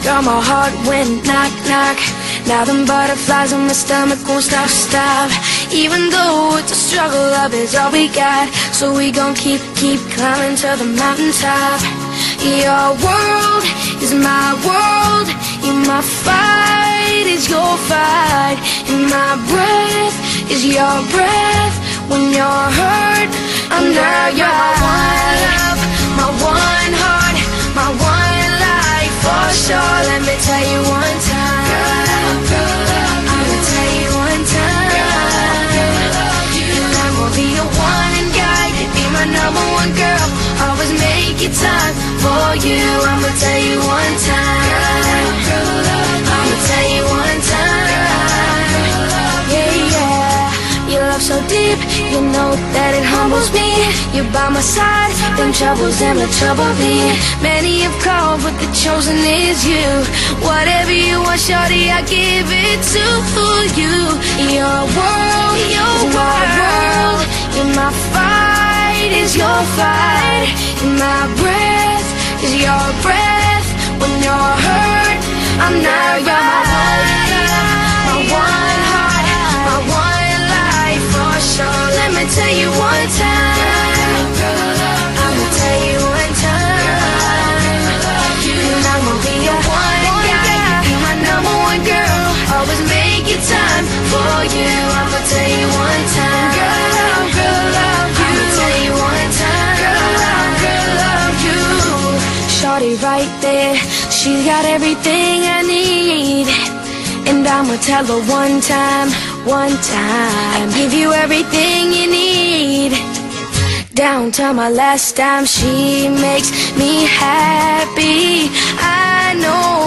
Girl, my heart went knock, knock. Now them butterflies on my stomach won't stop, stop. Even though it's a struggle, love is all we got. So we gon' keep climbing to the mountaintop. Your world is my world. In my fight is your fight. In my breath is your breath. When you're hurt, I'm not your one love, my one heart, my one life for sure. Let me tell you one time, I'ma tell you one time, and I'm gonna be your one and guide, be my number one girl. Always make it time for you. I'ma tell you one time, I'ma tell you one time, yeah, yeah. Your love so deep, you know that it humbles me. You're by my side, them troubles never trouble me. Many have called, but the chosen is you. Whatever you want, shorty, I give it to you. Your world is my world. In my fight is your fight. In my breath is your breath. When you're hurt, I'm not your my one heart, my one life for sure. Let me tell you one time, I'ma tell you one time, and I'm gonna be your one guy, be my number one girl. Always make it time for you. I'ma tell you one time, girl, love you. I'ma tell you one time, girl, love you. Shorty right there, she's got everything I need. And I'ma tell her one time, I give you everything you need. Down to my last dime, she makes me happy. I know